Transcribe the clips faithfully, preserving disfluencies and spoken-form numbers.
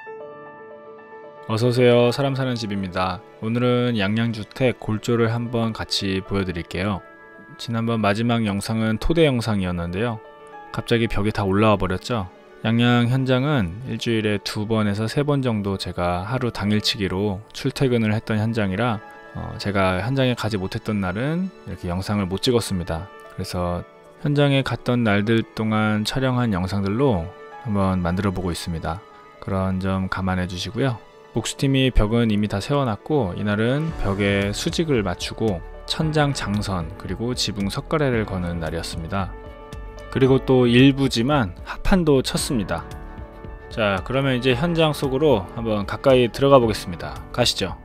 어서오세요. 사람 사는 집입니다. 오늘은 양양주택 골조를 한번 같이 보여드릴게요. 지난번 마지막 영상은 토대 영상이었는데요. 갑자기 벽이 다 올라와 버렸죠. 양양 현장은 일주일에 두 번에서 세 번 정도 제가 하루 당일치기로 출퇴근을 했던 현장이라 어 제가 현장에 가지 못했던 날은 이렇게 영상을 못 찍었습니다. 그래서 현장에 갔던 날들 동안 촬영한 영상들로 한번 만들어 보고 있습니다. 그런 점 감안해 주시고요. 목수팀이 벽은 이미 다 세워놨고, 이날은 벽에 수직을 맞추고 천장 장선 그리고 지붕 석가래를 거는 날이었습니다. 그리고 또 일부지만 합판도 쳤습니다. 자, 그러면 이제 현장 속으로 한번 가까이 들어가 보겠습니다. 가시죠.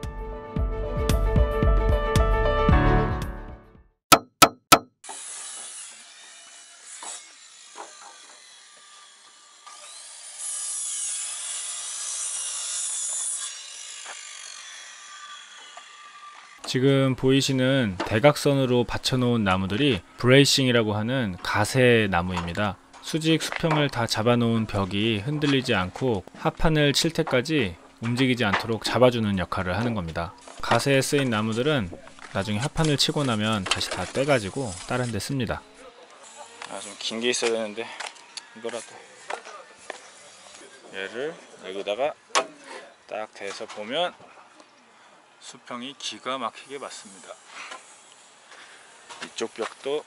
지금 보이시는 대각선으로 받쳐놓은 나무들이 브레이싱이라고 하는 가세 나무입니다. 수직 수평을 다 잡아놓은 벽이 흔들리지 않고 합판을 칠 때까지 움직이지 않도록 잡아주는 역할을 하는 겁니다. 가세에 쓰인 나무들은 나중에 합판을 치고 나면 다시 다 떼가지고 다른 데 씁니다. 아, 좀 긴 게 있어야 되는데 이거라도 얘를 여기다가 딱 대서 보면 수평이 기가 막히게 맞습니다. 이쪽 벽도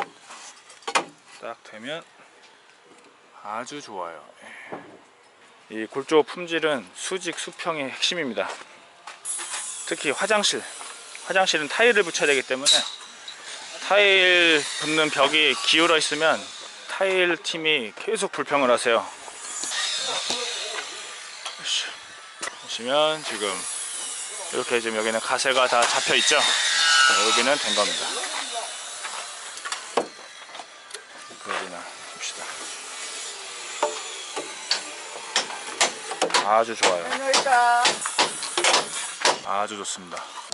딱 되면 아주 좋아요. 이 골조 품질은 수직 수평의 핵심입니다. 특히 화장실 화장실은 타일을 붙여야 되기 때문에 타일 붙는 벽이 기울어 있으면 타일 팀이 계속 불평을 하세요. 보시면 지금 이렇게 지금 여기는 가세가 다 잡혀 있죠. 여기는 된 겁니다. 여기나 봅시다. 아주 좋아요. 아주 좋습니다.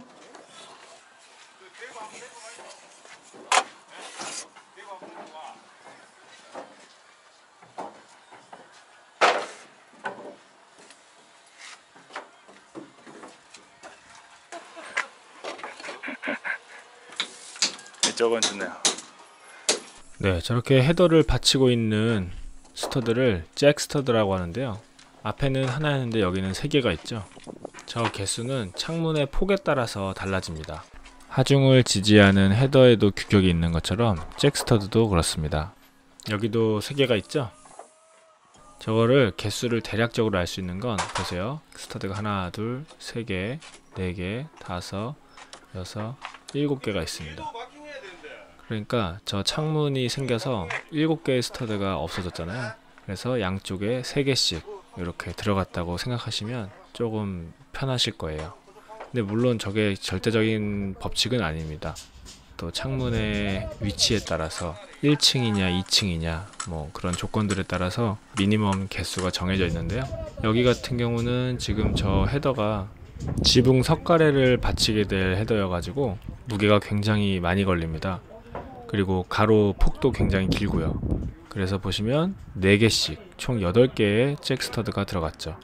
이쪽은 좋네요. 네, 저렇게 헤더를 받치고 있는 스터드를 잭 스터드라고 하는데요. 앞에는 하나였는데 여기는 세 개가 있죠. 저 개수는 창문의 폭에 따라서 달라집니다. 하중을 지지하는 헤더에도 규격이 있는 것처럼 잭 스터드도 그렇습니다. 여기도 세 개가 있죠. 저거를 개수를 대략적으로 알 수 있는 건 보세요. 스터드가 하나, 둘, 세 개, 네 개, 다섯, 여섯, 일곱 개가 있습니다. 그러니까 저 창문이 생겨서 일곱 개의 스터드가 없어졌잖아요. 그래서 양쪽에 세 개씩 이렇게 들어갔다고 생각하시면 조금 편하실 거예요. 근데 물론 저게 절대적인 법칙은 아닙니다. 또 창문의 위치에 따라서 일 층이냐 이 층이냐 뭐 그런 조건들에 따라서 미니멈 개수가 정해져 있는데요. 여기 같은 경우는 지금 저 헤더가 지붕 석가래를 받치게 될 헤더여 가지고 무게가 굉장히 많이 걸립니다. 그리고 가로 폭도 굉장히 길고요. 그래서 보시면 네 개씩 총 여덟 개의 잭 스터드가 들어갔죠.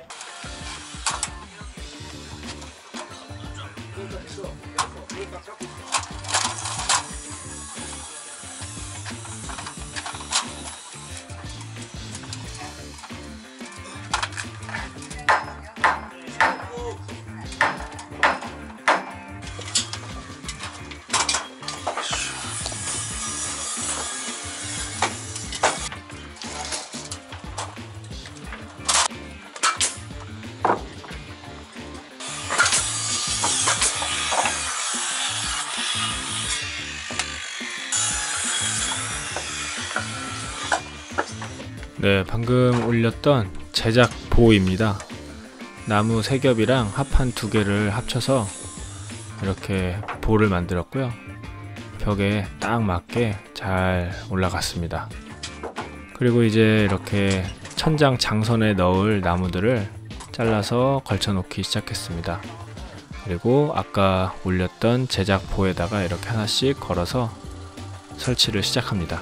네, 방금 올렸던 제작 보입니다. 나무 세 겹이랑 합판 두 개를 합쳐서 이렇게 보를 만들었고요. 벽에 딱 맞게 잘 올라갔습니다. 그리고 이제 이렇게 천장 장선에 넣을 나무들을 잘라서 걸쳐 놓기 시작했습니다. 그리고 아까 올렸던 제작 보에다가 이렇게 하나씩 걸어서 설치를 시작합니다.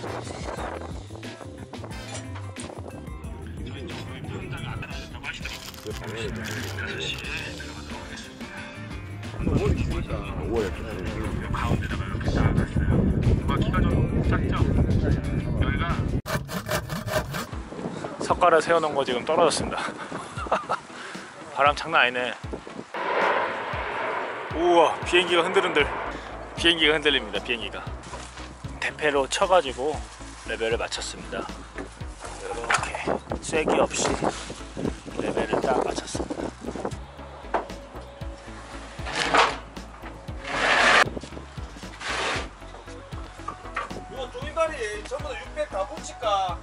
가운데다가 이렇게 쌓아놨어요. 누가 키가 좀 작죠? 여기가 석가래 세워놓은 거 지금 떨어졌습니다. 바람 장난 아니네. 우와, 비행기가 흔들흔들. 비행기가 흔들립니다. 비행기가 대패로 쳐가지고 레벨을 맞췄습니다. 이렇게 쐐기 없이 레벨을 딱 맞췄습니다. 이거 조이발이 전부 다 육백 다 붙일까?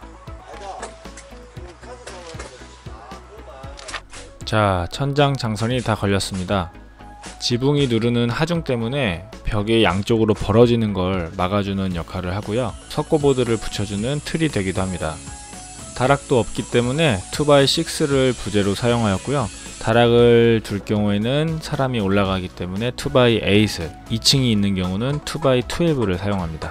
자, 천장 장선이 다 걸렸습니다. 지붕이 누르는 하중 때문에 벽이 양쪽으로 벌어지는 걸 막아주는 역할을 하고요. 석고보드를 붙여주는 틀이 되기도 합니다. 다락도 없기 때문에 투 바이 식스를 부재로 사용하였고요. 다락을 둘 경우에는 사람이 올라가기 때문에 투 바이 에잇을, 이 층이 있는 경우는 투 바이 트웰브를 사용합니다.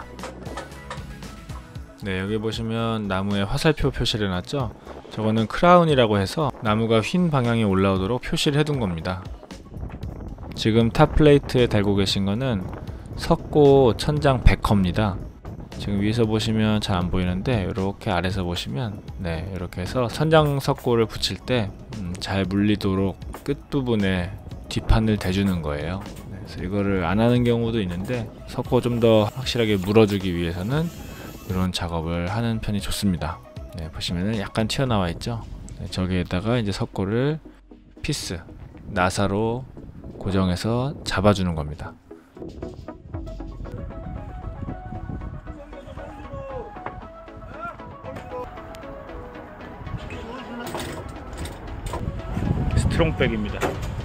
네, 여기 보시면 나무에 화살표 표시를 해놨죠? 저거는 크라운이라고 해서 나무가 휜 방향에 올라오도록 표시를 해둔 겁니다. 지금 탑 플레이트에 달고 계신 거는 석고 천장 베커입니다. 지금 위에서 보시면 잘 안 보이는데 이렇게 아래서 보시면 네, 이렇게 해서 천장 석고를 붙일 때 잘 음, 물리도록 끝부분에 뒷판을 대주는 거예요. 네, 그래서 이거를 안 하는 경우도 있는데 석고 좀 더 확실하게 물어주기 위해서는 이런 작업을 하는 편이 좋습니다. 네, 보시면은 약간 튀어나와 있죠. 네, 저기에다가 이제 석고를 피스 나사로 고정해서 잡아주는 겁니다. 스트롱백입니다.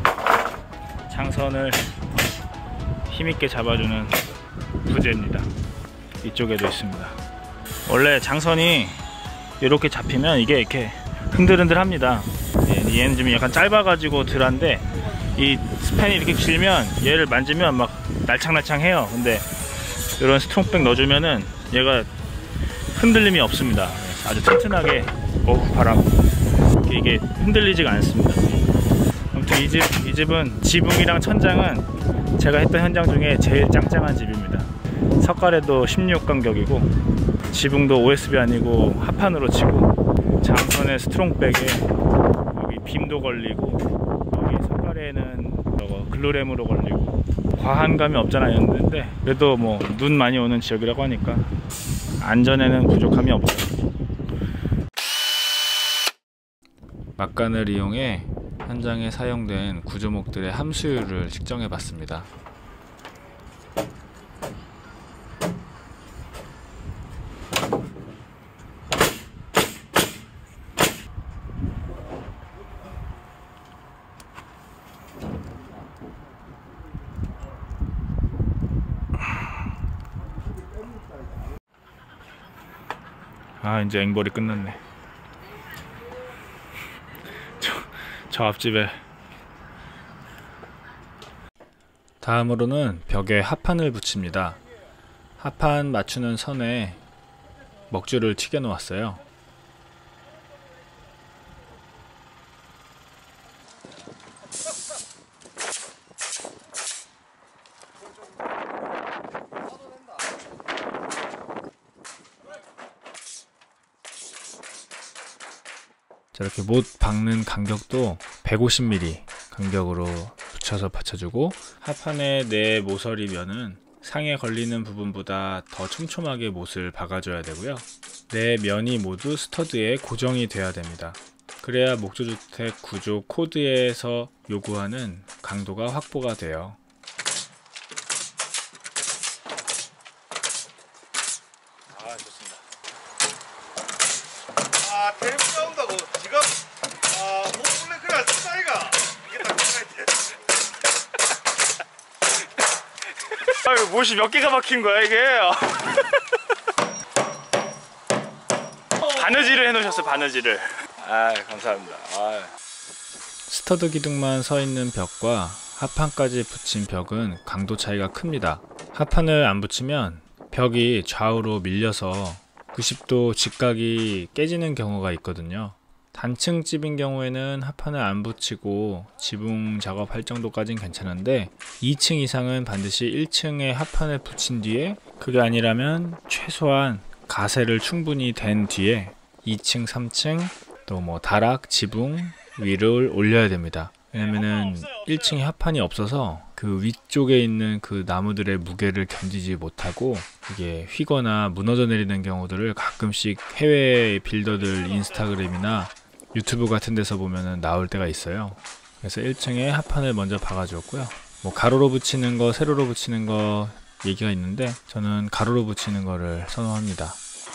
장선을 힘있게 잡아주는 부재입니다. 이쪽에도 있습니다. 원래 장선이 이렇게 잡히면 이게 이렇게 흔들흔들 합니다. 얘는 좀 약간 짧아가지고 덜한데 이 스팬이 이렇게 길면 얘를 만지면 막 날창날창해요. 근데 이런 스트롱백 넣어주면은 얘가 흔들림이 없습니다. 아주 튼튼하게, 어우 바람, 이게 흔들리지가 않습니다. 아무튼 이 집, 이 집은 지붕이랑 천장은 제가 했던 현장 중에 제일 짱짱한 집입니다. 석가래도 십육 간격이고 지붕도 오에스비 아니고 합판으로 치고 장선에 스트롱백에 여기 빔도 걸리고 여기 석가래는 저거 글루램으로 걸리고 과한 감이 없잖아 였는데 그래도 뭐 눈 많이 오는 지역이라고 하니까 안전에는 부족함이 없어요. 막간을 이용해 현장에 사용된 구조목들의 함수율을 측정해 봤습니다. 아, 이제 앵벌이 끝났네. 저, 저 앞집에. 다음으로는 벽에 합판을 붙입니다. 합판 맞추는 선에 먹줄을 튀겨 놓았어요. 이렇게 못 박는 간격도 백오십 밀리미터 간격으로 붙여서 받쳐주고, 합판의 내 모서리 면은 상에 걸리는 부분보다 더 촘촘하게 못을 박아줘야 되고요. 내 면이 모두 스터드에 고정이 돼야 됩니다. 그래야 목조주택 구조 코드에서 요구하는 강도가 확보가 돼요. 아, 좋습니다. 아, 테이프 나온다고 지금 아, 뭐 원래 그래 스타이가 이게 딱 들어갈 때. 아유, 못이 몇 개가 박힌 거야 이게? 바느질을 해놓으셨어요, 바느질을. 아, 감사합니다. 아유. 스터드 기둥만 서 있는 벽과 합판까지 붙인 벽은 강도 차이가 큽니다. 합판을 안 붙이면 벽이 좌우로 밀려서 구십 도 직각이 깨지는 경우가 있거든요. 단층 집인 경우에는 하판을 안 붙이고 지붕 작업할 정도까진 괜찮은데 이 층 이상은 반드시 일 층에 하판을 붙인 뒤에, 그게 아니라면 최소한 가세를 충분히 댄 뒤에 이 층, 삼 층 또 뭐 다락, 지붕 위를 올려야 됩니다. 왜냐면은 일 층에 하판이 없어서 그 위쪽에 있는 그 나무들의 무게를 견디지 못하고 이게 휘거나 무너져 내리는 경우들을 가끔씩 해외 빌더들 인스타그램이나 유튜브 같은 데서 보면은 나올 때가 있어요. 그래서 일 층에 하판을 먼저 박아 주었고요. 뭐 가로로 붙이는 거, 세로로 붙이는 거 얘기가 있는데 저는 가로로 붙이는 거를 선호합니다.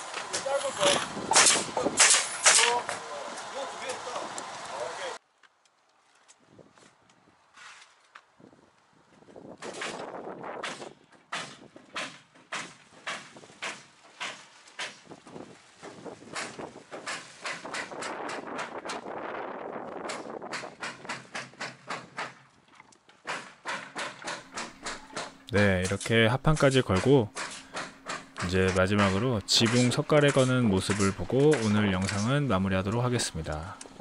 네, 이렇게 하판까지 걸고 이제 마지막으로 지붕 석가래 거는 모습을 보고 오늘 영상은 마무리하도록 하겠습니다.